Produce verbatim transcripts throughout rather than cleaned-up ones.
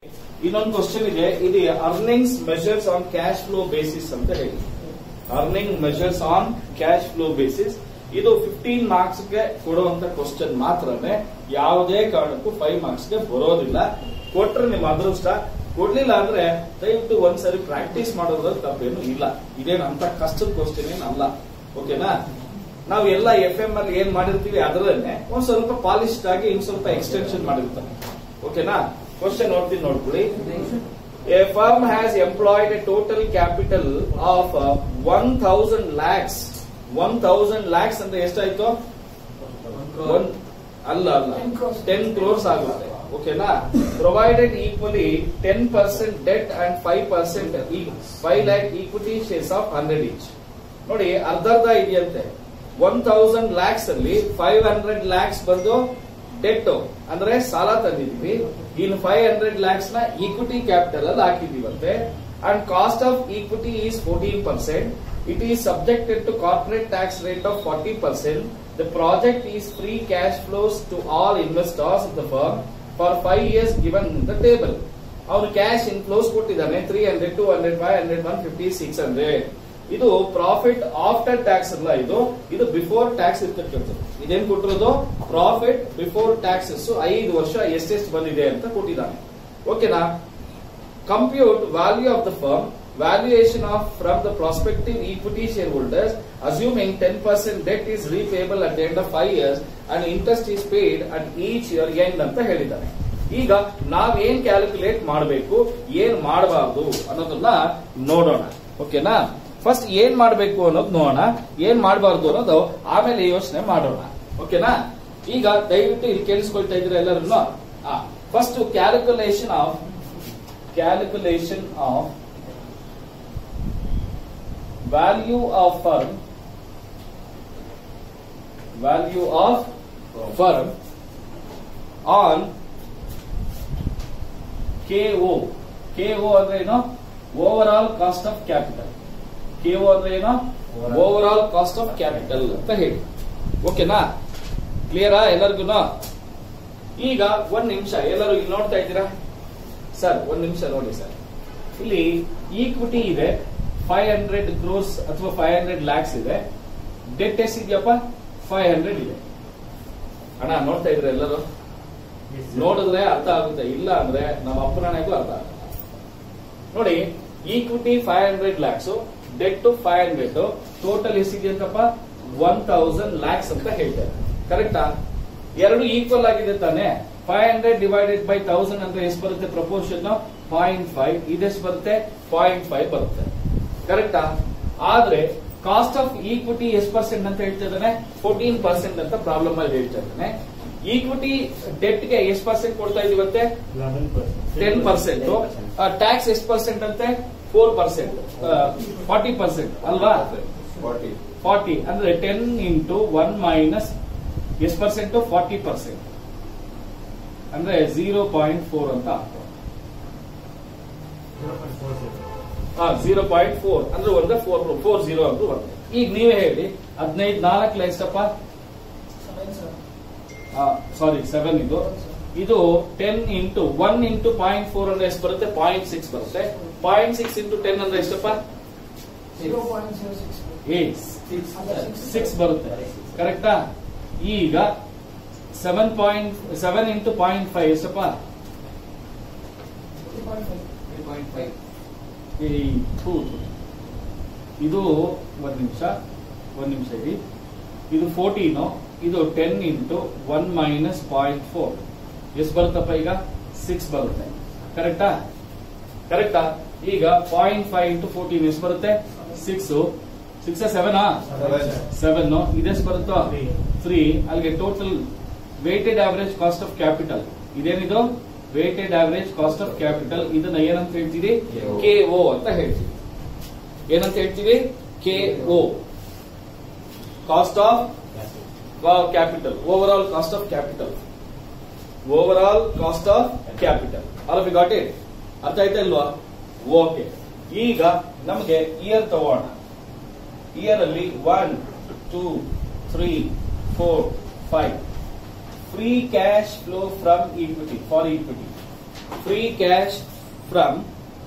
ಇನ್ನೊಂದು ಕ್ವಶನ್ ಇದೆ, ಇದು earnings measures on cash flow basis ಅಂತ ಹೇಳಿ. Earning measures on cash flow basis ಇದು ಫಿಫ್ಟೀನ್ ಮಾರ್ಕ್ಸ್ ಗೆ ಕೊಡುವಂತ ಕ್ವಶನ್ ಮಾತ್ರನೇ, ಯಾವುದೇ ಕಾರಣಕ್ಕೂ ಫೈವ್ ಮಾರ್ಕ್ಸ್ ಗೆ ಬರೋದಿಲ್ಲ. ಕೊಟ್ರೆ ನಿಮ್ಮ ಅದೃಷ್ಟ, ಕೊಡ್ಲಿಲ್ಲ ಅಂದ್ರೆ ದಯವಿಟ್ಟು ಒಂದ್ಸರಿ ಪ್ರಾಕ್ಟೀಸ್ ಮಾಡೋದ್ರಲ್ಲಿ ತಪ್ಪೇನು ಇಲ್ಲ. ಇದೇನು ಅಂತ ಕಷ್ಟದ ಕ್ವಶನ್ ಏನ್ ಅಲ್ಲ, ಓಕೆನಾ. ನಾವು ಎಲ್ಲ ಎಫ್ ಎಂ ಅಲ್ಲಿ ಏನ್ ಮಾಡಿರ್ತೀವಿ ಅದರನ್ನೇ ಒಂದ್ ಸ್ವಲ್ಪ ಪಾಲಿಶ್ಡ್ ಆಗಿ ಇನ್ ಸ್ವಲ್ಪ ಎಕ್ಸ್ಟೆನ್ಷನ್ ಮಾಡಿರ್ತಾರೆ, ಓಕೆನಾ. ಕ್ವಶನ್ ನೋಡ್ತೀನಿ, ನೋಡ್ಕೊಳ್ಳಿ. A firm has employed a total capital of one thousand lakhs. One thousand lakhs ಅಂದ್ರೆ ಎಷ್ಟಾಯ್ತು? ಒನ್ ಅಲ್ಲ ಅಲ್ಲ ಟೆನ್ ಕ್ರೋರ್ಸ್ ಆಗುತ್ತೆ, ಓಕೆನಾ. Provided equally ten percent debt and five percent five lakh equity shares of hundred each. ನೋಡಿ, ಅರ್ಧ ಅರ್ಧ ಇದೆಯಂತೆ. ಒನ್ ಥೌಸಂಡ್ ಲ್ಯಾಕ್ಸ್ ಅಲ್ಲಿ ಫೈವ್ ಹಂಡ್ರೆಡ್ ಲ್ಯಾಕ್ಸ್ ಬಂದು ಡೆಟ್ ಅಂದ್ರೆ ಸಾಲ ತಂದಿದೀವಿ, ಇನ್ನು ಫೈವ್ ಹಂಡ್ರೆಡ್ ಲ್ಯಾಕ್ಸ್ ನ ಈಕ್ವಿಟಿ ಕ್ಯಾಪಿಟಲ್ ಅಲ್ಲಿ ಹಾಕಿದೀವಂತೆ. And cost of equity is fourteen percent. It is subjected to corporate tax rate of forty percent. The project is free cash flows to all investors of the firm for five years given the table. ಅವನು cash inflows ಕೊಟ್ಟಿದ್ದಾನೆ three hundred, two hundred, five hundred, one fifty, six hundred. ಇದು profit after tax ಅಲ್ಲ, ಇದು ಇದು before tax ಇರ್ತಕ್ಕಂಥದ್ದು. ಇದೇನ್ ಕೊಟ್ಟಿರೋದು? Profit before taxes ಐದು ವರ್ಷ ಎಷ್ಟೆಷ್ಟು ಬಂದಿದೆ ಅಂತ ಕೊಟ್ಟಿದ್ದಾನೆ, ಓಕೆನಾ. Compute value of the firm, valuation of from the prospective equity shareholders, assuming ten percent debt is repayable at the end of five years and interest is paid at each year end ಅಂತ ಹೇಳಿದ್ದಾರೆ. ಈಗ ನಾವೇನ್ calculate ಮಾಡಬೇಕು, ಏನ್ ಮಾಡಬಾರ್ದು ಅನ್ನೋದನ್ನ ನೋಡೋಣ, ಓಕೆನಾ. ಫಸ್ಟ್ ಏನ್ ಮಾಡಬೇಕು ಅನ್ನೋದು ನೋಡೋಣ, ಏನ್ ಮಾಡಬಾರ್ದು ಅನ್ನೋದು ಆಮೇಲೆ ಯೋಚನೆ ಮಾಡೋಣ, ಓಕೆನಾ. ಈಗ ದಯವಿಟ್ಟು ಇಲ್ಲಿ ಕೇಳಿಸ್ಕೊಳ್ತಾ ಇದ್ರೆ ಎಲ್ಲರನ್ನು. First calculation of calculation of value of firm, value of firm on K O. K O ಅಂದ್ರೆ ಏನು? Over cost of capital. K O ಅಂದ್ರೆ ಏನು? ಓವರ್ ಕಾಸ್ಟ್ ಆಫ್ ಕ್ಯಾಪಿಟಲ್ ಅಂತ ಹೇಳಿ, ಓಕೆನಾ. ಕ್ಲಿಯರಾ ಎಲ್ಲರಿಗೂ? ಈಗ ಒಂದ್ ನಿಮಿಷ ಎಲ್ಲರೂ ಇಲ್ಲಿ ನೋಡ್ತಾ ಇದ್ದೀರಾ ಸರ್? ಒಂದ್ ನಿಮಿಷ ನೋಡಿ ಸರ್, ಇಲ್ಲಿ ಈಕ್ವಿಟಿ ಇದೆ ಫೈವ್ ಹಂಡ್ರೆಡ್ ಕ್ರೋರ್ಸ್ ಅಥವಾ ಫೈವ್ ಹಂಡ್ರೆಡ್ ಲ್ಯಾಕ್ಸ್ ಇದೆ. ಡೆಟ್ ಎಷ್ಟಿದೆಯಪ್ಪ? ಫೈವ್ ಹಂಡ್ರೆಡ್ ಇದೆ. ಅಣ್ಣ ನೋಡ್ತಾ ಇದ್ರೆ ಎಲ್ಲರೂ? ನೋಡಿದ್ರೆ ಅರ್ಥ ಆಗುತ್ತೆ, ಇಲ್ಲ ಅಂದ್ರೆ ನಮ್ಮ ಅಪ್ಪನಾಣೆಗೂ ಅರ್ಥ ಆಗುತ್ತೆ. ನೋಡಿ, equity five hundred lakhs, debt five hundred, total ಎಷ್ಟಿದೆಯಂತಪ್ಪ? ಒನ್ ಥೌಸಂಡ್ ಲ್ಯಾಕ್ಸ್ ಅಂತ ಹೇಳ್ತಾರೆ, ಕರೆಕ್ಟಾ? ಎರಡು ಈಕ್ವಲ್ ಆಗಿದೆ ತಾನೆ. Five hundred divided by thousand ಅಂದ್ರೆ ಎಷ್ಟು ಬರುತ್ತೆ? Proportion point five. ಇದೆಷ್ಟು ಬರುತ್ತೆ? ಪಾಯಿಂಟ್ ಫೈವ್ ಬರುತ್ತೆ, ಕರೆಕ್ಟಾ? ಆದ್ರೆ ಕಾಸ್ಟ್ ಆಫ್ ಈಕ್ವಿಟಿ ಎಷ್ಟು ಪರ್ಸೆಂಟ್ ಅಂತ ಹೇಳ್ತಾ ಇದ್ದಾನೆ? ಫೋರ್ಟೀನ್ ಪರ್ಸೆಂಟ್ ಅಂತ ಪ್ರಾಬ್ಲಮ್ ಅಲ್ಲಿ ಹೇಳ್ತಾ ಇದ್ದಾನೆ. ಈಕ್ವಿಟಿ ಡೆಟ್ ಗೆ ಎಷ್ಟು ಪರ್ಸೆಂಟ್ ಕೊಡ್ತಾ ಇದೀವಂತೆ? Ten percent. ಟ್ಯಾಕ್ಸ್ ಎಷ್ಟು ಪರ್ಸೆಂಟ್ ಅಂತೆ? ಫೋರ್ ಪರ್ಸೆಂಟ್, ಫಾರ್ಟಿ ಪರ್ಸೆಂಟ್ ಅಲ್ವಾ? ಫಾರ್ಟಿ ಅಂದ್ರೆ ಟೆನ್ ಇಂಟು ಒನ್ ಮೈನಸ್ ಎಷ್ಟು ಪರ್ಸೆಂಟ್? ಫಾರ್ಟಿ ಪರ್ಸೆಂಟ್ ಅಂದ್ರೆ ಜೀರೋ ಪಾಯಿಂಟ್ ಫೋರ್ ಅಂತ ಆಗ್ತದೆ. ಜೀರೋ ಪಾಯಿಂಟ್ ಫೋರ್ ಅಂದ್ರೆ ಒಂದ್ರೆ ಫೋರ್ ಫೋರ್ ಜೀರೋ ಅಂತ ಬರ್ತದೆ. ಈಗ ನೀವೇ ಹೇಳಿ, ಹದಿನೈದು ನಾಲ್ಕು ಎಷ್ಟಪ್ಪ? Sorry seven. ಇದು ಇದು ten into one into point four ಅಂದ್ರೆ ಎಷ್ಟು ಬರುತ್ತೆ? ಪಾಯಿಂಟ್ ಸಿಕ್ಸ್ ಬರುತ್ತೆ. ಪಾಯಿಂಟ್ ಸಿಕ್ಸ್ ಇಂಟು ಟೆನ್ ಅಂದ್ರೆ ಎಷ್ಟಪ್ಪ? ಸಿಕ್ಸ್ ಬರುತ್ತೆ, ಕರೆಕ್ಟಾ? ಈಗ seven point seven into point five ಎಷ್ಟಪ್ಪ? ಇದು ಒಂದ್ ನಿಮಿಷ ಒಂದ್ ನಿಮಿಷ ಇದೆ. ಇದು ಫೋರ್ಟೀನು, ಇದು ten into one minus point four ಎಷ್ಟು ಬರುತ್ತಪ್ಪ? ಈಗ ಸಿಕ್ಸ್ ಬರುತ್ತೆ, ಕರೆಕ್ಟಾ? ಕರೆಕ್ಟಾ? ಈಗ ಪಾಯಿಂಟ್ ಫೈವ್ ಇಂಟು ಫೋರ್ಟೀನ್ ಎಷ್ಟು ಬರುತ್ತೆ? ಸಿಕ್ಸ್. Six seven seven. ಇದೆಷ್ಟು ಬರುತ್ತೋ? ತ್ರೀ. ಅಲ್ಲಿಗೆ total weighted average cost of capital ಇದೇನಿದು? Weighted average cost of capital. ಇದನ್ನ ಏನಂತ ಹೇಳ್ತೀವಿ? ಕೆ ಒ ಅಂತ ಹೇಳ್ತೀವಿ. ಏನಂತ ಹೇಳ್ತೀವಿ? K O, cost of capital, overall cost of capital, overall cost of capital. All of you got it? ಅರ್ಥ ಆಯ್ತಾ ಇಲ್ವಾ? ಓಕೆ. ಈಗ ನಮಗೆ ಇಯರ್ ತಗೋಣ. ಇಯರ್ ಅಲ್ಲಿ one two three four five. Free cash flow from equity, for equity free cash from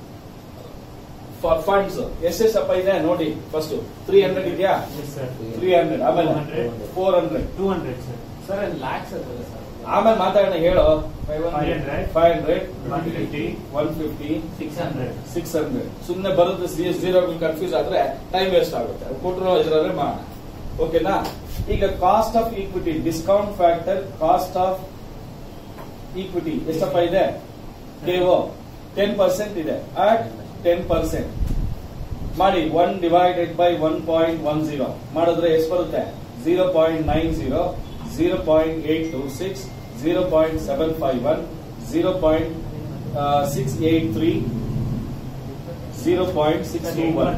for funds ಎಷ್ಟೆಷ್ಟಪ್ಪ ಇದೆ ನೋಡಿ. ಫಸ್ಟ್ ತ್ರೀ ಹಂಡ್ರೆಡ್ ಇದೆಯಾ? ತ್ರೀ ಹಂಡ್ರೆಡ್ ಆಮೇಲೆ four hundred two hundred sir. Sir lakhs ಅಲ್ಲ ಸರ್. ಆಮೇಲೆ ಮಾತಾಡೋಣ ಹೇಳು. Five hundred five hundred one fifty one fifty six hundred six hundred ಸುಮ್ಮನೆ ಬರುತ್ತೆ. ಜೀರೋ ಕನ್ಫ್ಯೂಸ್ ಆದ್ರೆ ಟೈಮ್ ವೇಸ್ಟ್ ಆಗುತ್ತೆ. ಕೊಟ್ಟರು ಇದ್ರೆ ಮಾಡೋಣ. ಓಕೆನಾ? ಈಗ cost of equity discount factor cost of equity ಎಷ್ಟಪ್ಪ ಇದೆ? ಕೆಒ ಟೆನ್ ಪರ್ಸೆಂಟ್ ಇದೆ. ಅಟ್ ಟೆನ್ ಪರ್ಸೆಂಟ್ ಮಾಡಿ one divided by one point one zero ಮಾಡಿದ್ರೆ ಎಷ್ಟು ಬರುತ್ತೆ? Zero point nine zero, zero point eight two six, zero point seven five one, zero point six eight three, zero point six two one.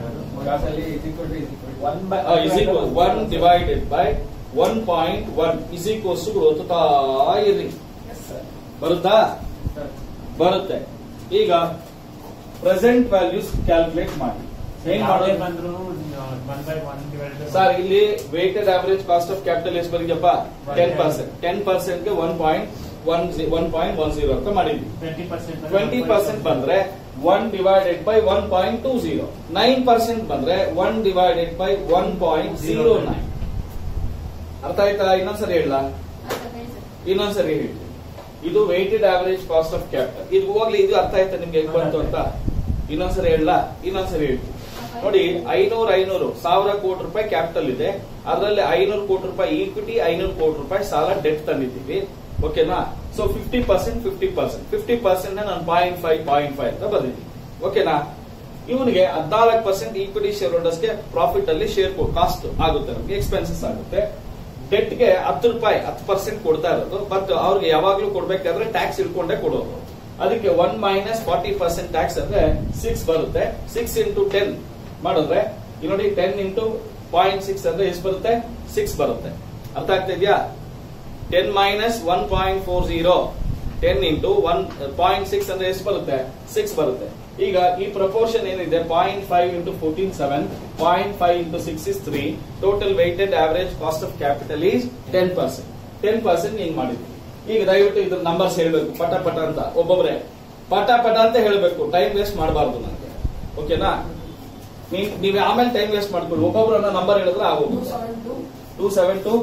One divided by one point one is equals to ಓದ್ತಾ ಇರಿ. ಬರುತ್ತಾ? ಬರುತ್ತೆ. ಈಗ present values calculate ಮಾಡಿ. ಹೇಗೆ ಮಾಡೋದು ಬಂದ್ರು one by one divided sir? ಇಲ್ಲಿ weighted average cost of capital ಎಷ್ಟು ಬರೀಪ್ಪ? Ten percent. ಟೆನ್ ಪರ್ಸೆಂಟ್ ಗೆ one point one one point one zero ಅಂತ ಮಾಡಿದ್ವಿ. ಟ್ವೆಂಟಿ ಪರ್ಸೆಂಟ್ ಟ್ವೆಂಟಿ ಪರ್ಸೆಂಟ್ ಬಂದ್ರೆ one divided by one point two zero. Nine percent ಬಂದ್ರೆ one divided by one point zero nine. ಅರ್ಥ ಆಯ್ತಾ? ಇನ್ನೊಂದ್ಸರಿ ಹೇಳ ಇನ್ನೊಂದ್ಸರಿ ಹೇಳಿ. ಇದು weighted average cost of capital. ಇದು ಹೋಗ್ಲಿ, ಇದು ಅರ್ಥ ಆಯ್ತಾ ನಿಮ್ಗೆ ಹೆಂಗ್ ಬಂತು ಅಂತ? ಇನ್ನೊಂದ್ಸರಿ ಹೇಳ ಇನ್ನೊಂದ್ಸರಿ ಹೇಳ್ತೀನಿ ನೋಡಿ. ಐನೂರು ಐನೂರು ಸಾವಿರ ಕೋಟಿ ರೂಪಾಯಿ ಕ್ಯಾಪಿಟಲ್ ಇದೆ. ಅದರಲ್ಲಿ ಐನೂರು ಕೋಟಿ ರೂಪಾಯಿ ಈಕ್ವಿಟಿ, ಐನೂರು ಕೋಟಿ ರೂಪಾಯಿ ಸಾಲ ಡೆಟ್ ತಂದಿದ್ದೀವಿ. ಓಕೆನಾ? So fifty percent fifty percent fifty percent ನಾನು ಪಾಯಿಂಟ್ ಫೈವ್ ಪಾಯಿಂಟ್ ಫೈವ್ ಅಂತ ಬಂದಿದ್ದೀನಿ. ಓಕೆನಾ? ಇವನಿಗೆ ಹದಿನಾಲ್ಕು ಪರ್ಸೆಂಟ್ ಈಕ್ವಿಟಿ ಶೇರ್ ಹೋಲ್ಡರ್ಸ್ಗೆ ಪ್ರಾಫಿಟ್ ಅಲ್ಲಿ ಶೇರ್ ಕಾಸ್ಟ್ ಆಗುತ್ತೆ, ನಮಗೆ ಎಕ್ಸ್ಪೆನ್ಸಸ್ ಆಗುತ್ತೆ. ಡೆಟ್ ಗೆ ಹತ್ತು ರೂಪಾಯಿ ಹತ್ತು ಪರ್ಸೆಂಟ್ ಕೊಡ್ತಾ ಇರೋದು. ಬಟ್ ಅವ್ರಿಗೆ ಯಾವಾಗ್ಲೂ ಕೊಡ್ಬೇಕಾದ್ರೆ ಟ್ಯಾಕ್ಸ್ ಇಟ್ಕೊಂಡೇ ಕೊಡೋದು. ಅದಕ್ಕೆ one minus forty percent tax ಅಂದ್ರೆ ಸಿಕ್ಸ್ ಬರುತ್ತೆ. ಸಿಕ್ಸ್ ಇಂಟು ಟೆನ್ ಮಾಡಿದ್ರೆ ನೋಡಿ, ಟೆನ್ ಇಂಟು ಪಾಯಿಂಟ್ ಸಿಕ್ಸ್ ಅಂದ್ರೆ ಎಷ್ಟು ಬರುತ್ತೆ? ಸಿಕ್ಸ್ ಬರುತ್ತೆ. ಅರ್ಥ ಆಗ್ತಾ ಇದೆಯಾ? Ten minus one point four zero, ten into one point six ಅಂದ್ರೆ ಎಷ್ಟು ಬರುತ್ತೆ? ಸಿಕ್ಸ್ ಬರುತ್ತೆ. ಈಗ ಈ ಪ್ರಪೋರ್ಷನ್ ಏನಿದೆ point five into fourteen seven, point five into six is three. Total weighted average cost of capital is ten percent. Ten percent ಹಿಂಗ್ ಮಾಡಿದ್ವಿ. ಈಗ ದಯವಿಟ್ಟು ಇದ್ರ ನಂಬರ್ಸ್ ಹೇಳ್ಬೇಕು ಪಟ ಪಟ ಅಂತ. ಒಬ್ಬೊಬ್ರೆ ಪಟ ಪಟ ಅಂತ ಹೇಳ್ಬೇಕು. ಟೈಮ್ ವೇಸ್ಟ್ ಮಾಡಬಾರ್ದು ನನಗೆ. ಓಕೆನಾ? ನೀವು ಆಮೇಲೆ ಟೈಮ್ ವೇಸ್ಟ್ ಮಾಡ್ಕೊಳ್ಳಿ. ಒಬ್ಬೊಬ್ರನ್ನ ನಂಬರ್ ಹೇಳಿದ್ರೆ ಆಗೋದು. Two seven two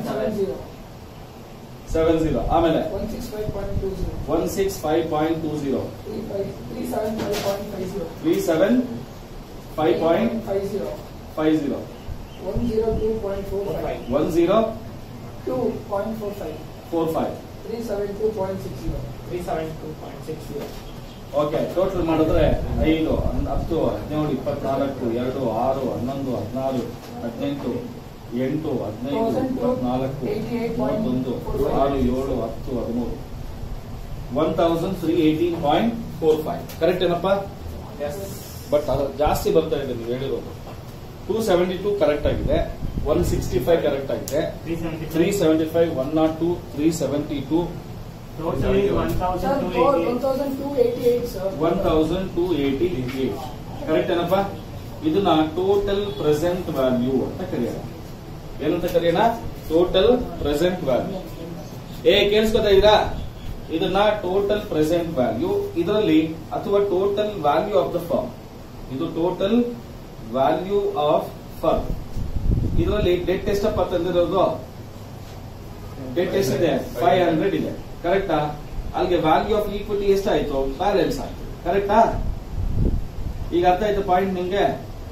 seven zero, ಆಮೇಲೆ one six five point two zero, three seven five point five zero, one zero four five, okay. ಟೋಟಲ್ ಮಾಡಿದ್ರೆ ಐದು ಹತ್ತು ಹದಿನೇಳು ಇಪ್ಪತ್ನಾಲ್ಕು ಎರಡು ಆರು ಹನ್ನೊಂದು ಹದಿನಾರು ಹದಿನೆಂಟು ಎಂಟು ಹದಿನೈದು ಇಪ್ಪತ್ನಾಲ್ಕು ಮೂವತ್ತೊಂದು ಆರು ಏಳು ಹತ್ತು ಹದಿಮೂರು, one thousand three eighteen point four five. Correct ಏನಪ್ಪ? ಬಟ್ ಅದು ಜಾಸ್ತಿ ಬರ್ತಾ ಇದೆ ನೀವು ಹೇಳಿರೋದು. ಟೂ ಸೆವೆಂಟಿ ಟೂ ಕರೆಕ್ಟ್ ಆಗಿದೆ, ಒನ್ ಸಿಕ್ಸ್ಟಿ ಫೈವ್ ಕರೆಕ್ಟ್ ಆಗಿದೆ, three seventy five, one not two, three seventy two, one thousand two eighty eight. Correct ಏನಪ್ಪ? ಇದನ್ನ ಟೋಟಲ್ ಪ್ರೆಸೆಂಟ್ ವ್ಯಾಲ್ಯೂ ಅಂತ ಕರೆಯೋಣ. ಏನಂತ ಕರೆಯೋಣ? Total present value. ಏ ಕೇಳಿಸ್ಕೊತಾ ಇದ್ದೀರಾ? ಇದನ್ನ ಟೋಟಲ್ ಪ್ರೆಸೆಂಟ್ ವ್ಯಾಲ್ಯೂ ಇದರಲ್ಲಿ, ಅಥವಾ total value of the firm. ಇದು ಟೋಟಲ್ ವ್ಯಾಲ್ಯೂ ಆಫ್ ಫರ್ಮ್. ಇದರಲ್ಲಿ ಡೆಟ್ ಎಷ್ಟಪ್ಪ ತಂದಿರೋದು? ಡೆಟ್ ಎಷ್ಟಿದೆ? ಫೈವ್ ಹಂಡ್ರೆಡ್ ಇದೆ. ಕರೆಕ್ಟಾ? ಅಲ್ಲಿಗೆ ವ್ಯಾಲ್ಯೂ ಆಫ್ ಈಕ್ವಿಟಿ ಎಷ್ಟಾಯ್ತು? ಬ್ಯಾಲೆನ್ಸ್ ಆಯ್ತು. ಕರೆಕ್ಟಾ? ಈಗ ಅರ್ಥ ಆಯ್ತು ಪಾಯಿಂಟ್ ನಿಮ್ಗೆ?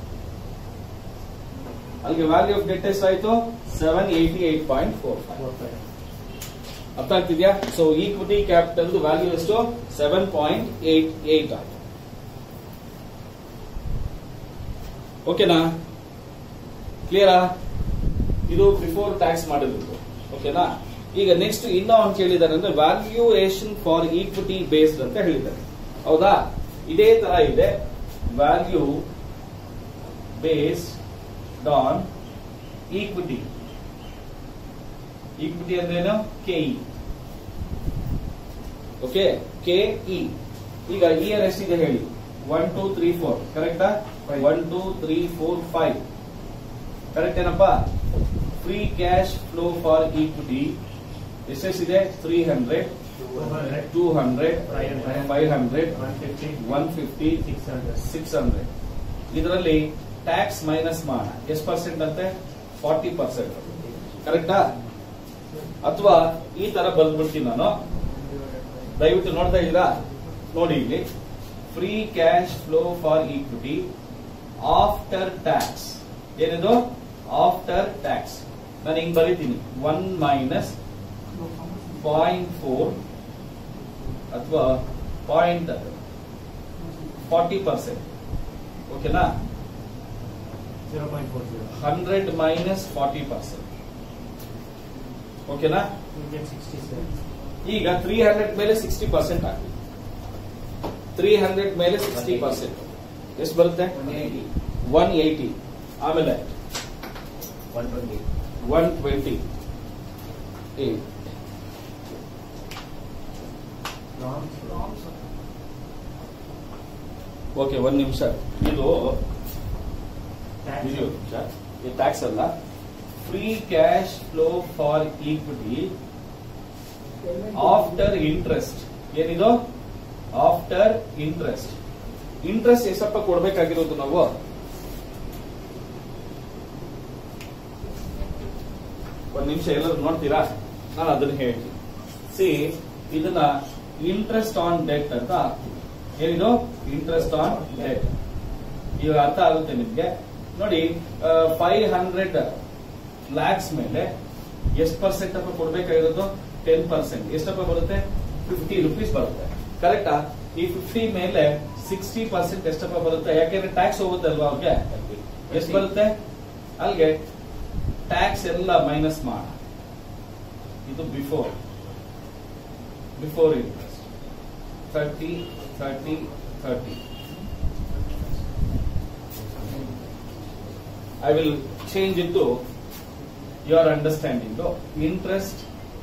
ಅಲ್ಲಿಗೆ ವ್ಯಾಲ್ಯೂ ಆಫ್ ಡೆಟ್ ಎಷ್ಟಾಯ್ತು? Seven eighty eight point four five. ಅರ್ಥ ಆಗ್ತಿದ್ಯಾ? ಸೊ ಈಕ್ವಿಟಿ ಕ್ಯಾಪಿಟಲ್ ವ್ಯಾಲ್ಯೂ ಎಷ್ಟು? ಸೆವೆನ್ ಪಾಯಿಂಟ್ ಏಟ್ ಏಟ್ ಆಯ್ತು. ಓಕೆನಾ? ಕ್ಲಿಯರಾ? ಇದು ಬಿಫೋರ್ ಟ್ಯಾಕ್ಸ್ ಮಾಡಿದ್ರು. ಓಕೆನಾ? ಈಗ ನೆಕ್ಸ್ಟ್ ಇನ್ನೂ ಅಂತ ಹೇಳಿದ್ದಾರೆ ಅಂದ್ರೆ ವ್ಯಾಲ್ಯೂಯೇಷನ್ ಫಾರ್ ಈಕ್ವಿಟಿ ಬೇಸ್ಡ್ ಅಂತ ಹೇಳಿದ್ದಾರೆ. ಹೌದಾ? ಇದೇ ತರ ಇದೆ. Value based on equity. Equity ಅಂದ್ರೇನು? ಕೆಇ. Okay, K E. ಈಗ ಇಯರ್ ಎಷ್ಟಿದೆ ಹೇಳಿ? One two three four. ಕರೆಕ್ಟಾ? One two three four five. Correct ಏನಪ್ಪಾ? Free cash flow for equity ಎಷ್ಟೆಷ್ಟಿದೆ three hundred two hundred five hundred one fifty six hundred six hundred ಇದರಲ್ಲಿ tax minus ಮಾಡೋಣ ಎಷ್ಟು percent ಅಂತೆ forty percent ಕರೆಕ್ಟಾ ಅಥವಾ ಈ ತರ ಬಂದ್ಬಿಡ್ತೀನಿ ನಾನು ದಯವಿಟ್ಟು ನೋಡ್ತಾ ಇದ್ದೀರಾ ನೋಡಿ ಇಲ್ಲಿ free cash flow for equity after tax ಏನಿದು ಆಫ್ಟರ್ ಟ್ಯಾಕ್ಸ್ ನಾನು ಹಿಂಗ್ ಬರೀತೀನಿ ಒನ್ ಮೈನಸ್ ಪಾಯಿಂಟ್ ಫೋರ್ ಅಥವಾ ಪಾಯಿಂಟ್ ಫಾರ್ಟಿ ಪರ್ಸೆಂಟ್ ಓಕೆನಾ zero point four zero hundred minus forty percent ಓಕೆನಾ ಸಿಕ್ಸ್ಟಿ ಸೆವೆನ್ ಈಗ ತ್ರೀ ಹಂಡ್ರೆಡ್ ಮೇಲೆ ಸಿಕ್ಸ್ಟಿ ಪರ್ಸೆಂಟ್ ಹಾಕಿ ತ್ರೀ ಹಂಡ್ರೆಡ್ ಮೇಲೆ ಸಿಕ್ಸ್ಟಿ ಪರ್ಸೆಂಟ್ ಎಷ್ಟು ಬರುತ್ತೆ ಒನ್ ಏಯ್ಟಿ ಆಮೇಲೆ one twenty one twenty eight okay ಒಂದ್ ನಿಮಿಷ ಇದು ಇದು ಟ್ಯಾಕ್ಸ್ ಅಲ್ಲ free cash flow for equity after interest ಏನಿದು ಆಫ್ಟರ್ ಇಂಟ್ರೆಸ್ಟ್ ಇಂಟ್ರೆಸ್ಟ್ ಎಷ್ಟಪ್ಪ ಕೊಡ್ಬೇಕಾಗಿರೋದು ನಾವು ಒಂದ್ ನಿಮಿಷ ಎಲ್ಲರೂ ನೋಡ್ತೀರಾ ನಾನು ಅದನ್ನ ಹೇಳ್ತೀನಿ ಸಿ ಇದನ್ನ ಇಂಟ್ರೆಸ್ಟ್ ಆನ್ ಡೆಟ್ ಅಂತ ಹಾಕ್ತೀನಿ ಏನಿದು ಇಂಟ್ರೆಸ್ಟ್ ಆನ್ ಡೆಟ್ ಈಗ ಅರ್ಥ ಆಗುತ್ತೆ ನಿಮ್ಗೆ ನೋಡಿ ಫೈವ್ ಹಂಡ್ರೆಡ್ ಲ್ಯಾಕ್ಸ್ ಮೇಲೆ ಎಷ್ಟು ಪರ್ಸೆಂಟ್ ಅಪ್ಪ ಕೊಡ್ಬೇಕಾಗಿರೋದು ಟೆನ್ ಪರ್ಸೆಂಟ್ ಎಷ್ಟಪ್ಪ ಬರುತ್ತೆ ಫಿಫ್ಟಿ ರುಪೀಸ್ ಬರುತ್ತೆ ಕರೆಕ್ಟಾ ಈ ಫಿಫ್ಟಿ ಮೇಲೆ ಸಿಕ್ಸ್ಟಿ ಪರ್ಸೆಂಟ್ ಎಷ್ಟಪ್ಪ ಬರುತ್ತೆ ಯಾಕೆಂದ್ರೆ ಟ್ಯಾಕ್ಸ್ ಹೋಗುತ್ತೆ ಅಲ್ವಾ ಅವ್ರಿಗೆ ಎಷ್ಟು ಬರುತ್ತೆ ಅಲ್ಲಿಗೆ ಟ್ಯಾಕ್ಸ್ ಎಲ್ಲ ಮೈನಸ್ ಮಾಡ ಇದು before before interest thirty thirty thirty I will change it to your understanding. So, interest,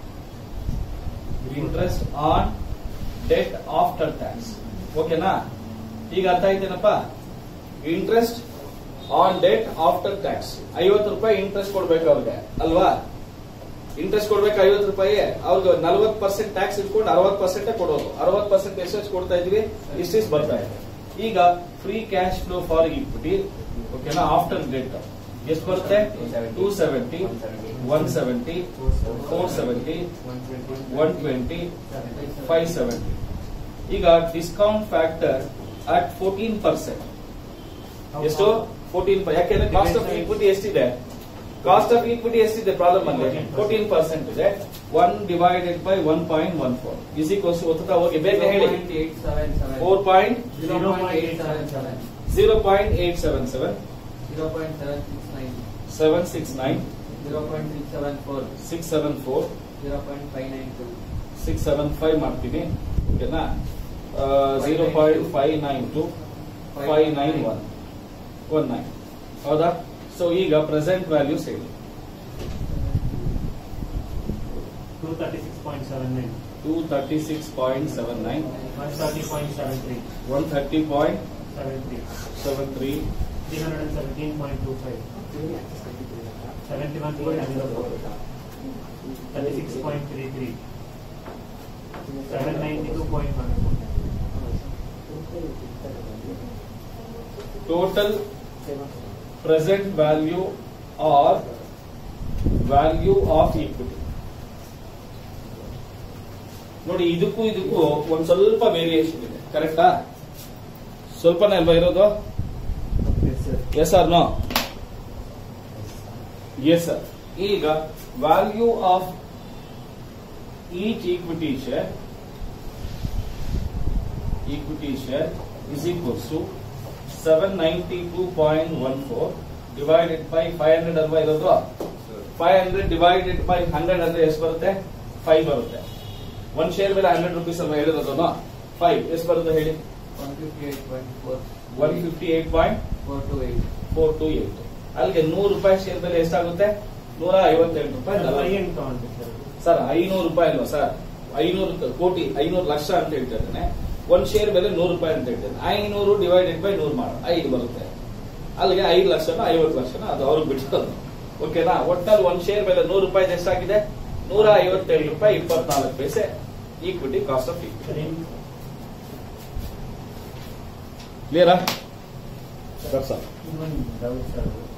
interest on debt after tax. Okay na? ಈಗ ಅರ್ಥ ಆಯ್ತೇನಪ್ಪ interest on debt after tax ಐವತ್ತು ರೂಪಾಯಿ ಇಂಟ್ರೆಸ್ಟ್ ಕೊಡ್ಬೇಕು ಅವ್ರಿಗೆ ಅಲ್ವಾ ಇಂಟ್ರೆಸ್ಟ್ ಕೊಡ್ಬೇಕು ಐವತ್ತು ರೂಪಾಯಿ ಅವ್ರಿಗೆ ನಲ್ವತ್ತು ಪರ್ಸೆಂಟ್ ಟ್ಯಾಕ್ಸ್ ಇಟ್ಕೊಂಡು ಅರವತ್ತು ಪರ್ಸೆಂಟ್ ಕೊಡೋದು ಅರವತ್ತು ಪರ್ಸೆಂಟ್ ಎಷ್ಟೆಷ್ಟು ಕೊಡ್ತಾ ಇದೀವಿ ಇಷ್ಟಿಷ್ಟು ಬರ್ತಾ ಇದೆ ಈಗ free cash flow for equity ಓಕೆನಾ ಆಫ್ಟರ್ ಡೆಟ್ ಎಷ್ಟು ಬರುತ್ತೆ two seventy one seventy four seventy one twenty five seventy ಈಗ discount factor at fourteen percent ಎಷ್ಟು ಫೋರ್ಟೀನ್ ಯಾಕೆಂದ್ರೆ ಕಾಸ್ಟ್ ಆಫ್ ಈಕ್ವಿಟಿ ಎಷ್ಟಿದೆ ಕಾಸ್ಟ್ ಆಫ್ ಈಕ್ವಿಟಿ ಎಷ್ಟಿದೆ ಪ್ರಾಬ್ಲಮ್ ಅಲ್ಲಿ ಫೋರ್ಟೀನ್ ಪರ್ಸೆಂಟ್ ಇದೆ one divided by one point one four is equals ಓದ್ತಾ ಹೋಗಿ ಬೇಗ ಹೇಳಿ four point zero point eight seven seven seven six nine six seven four six seven five ಮಾಡ್ತೀನಿ ಓಕೆನಾ zero point five nine two five nine one one nine ಹೌದಾ so ಈಗ present values ಹೇಳಿ two thirty six point seven nine two thirty six point seven nine one thirty point seven three one thirty point seven three seven three three hundred seventeen point two five seventy one point zero four thirty six point three three seven ninety two point one four total present value or value of equity ನೋಡಿ ಇದಕ್ಕೂ ಇದಕ್ಕೂ ಒಂದ್ ಸ್ವಲ್ಪ variation ಇದೆ ಕರೆಕ್ಟಾ ಸ್ವಲ್ಪನೇ ಅಲ್ವಾ ಇರೋದು yes or no yes sir ಈಗ value of each equity share equity share is equals to seven ninety two point one four divided by five hundred ಅಲ್ವಾ ಇರೋದು five hundred divided by hundred ಅಂದ್ರೆ ಎಷ್ಟು ಬರುತ್ತೆ ಫೈವ್ ಬರುತ್ತೆ ಒಂದ್ share ಮೇಲೆ hundred rupees ಅಲ್ವಾ ಹೇಳಿರೋದು ಫೈವ್ ಎಷ್ಟು ಬರುತ್ತೆ ಹೇಳಿ one fifty eight point four two eight ಅಲ್ಲಿಗೆ ನೂರು ರೂಪಾಯಿ ಶೇರ್ ಬೆಲೆ ಎಷ್ಟಾಗುತ್ತೆ ನೂರ ಐವತ್ತೆಂಟು ರೂಪಾಯಿ ಸರ್ ಐನೂರು ರೂಪಾಯಿ ಅಲ್ವಾ ಸರ್ ಐನೂರು ಕೋಟಿ ಐನೂರು ಲಕ್ಷ ಅಂತ ಹೇಳ್ತಾ ಇದ್ದೇನೆ ಒಂದ್ ಶೇರ್ ಬೆಲೆ ನೂರು ರೂಪಾಯಿ ಅಂತ ಹೇಳ್ತೇನೆ ಐನೂರು ಡಿವೈಡೆಡ್ ಬೈ ನೂರು ಮಾಡ ಐದು ಬರುತ್ತೆ ಅಲ್ಲಿಗೆ ಐದು ಲಕ್ಷನ ಐವತ್ತು ಲಕ್ಷನ ಅದು ಅವ್ರಿಗೆ ಬಿಡ್ಸೋದು ಓಕೆನಾ ಒಟ್ಟಲ್ಲಿ ಒಂದ್ ಶೇರ್ ಬೆಲೆ ನೂರು ರೂಪಾಯಿ ಎಷ್ಟಾಗಿದೆ ನೂರ ಐವತ್ತೇಳು ರೂಪಾಯಿ ಇಪ್ಪತ್ನಾಲ್ಕು ಪೈಸೆ ಈಕ್ವಿಟಿ ಕಾಸ್ಟ್ ಆಫ್ ಈಕ್ವಿಟಿ. ಸರಿ. ಕ್ಲಿಯರಾ? ಇನ್ನೊಂದು ಡೌಟ್ ಸರ್.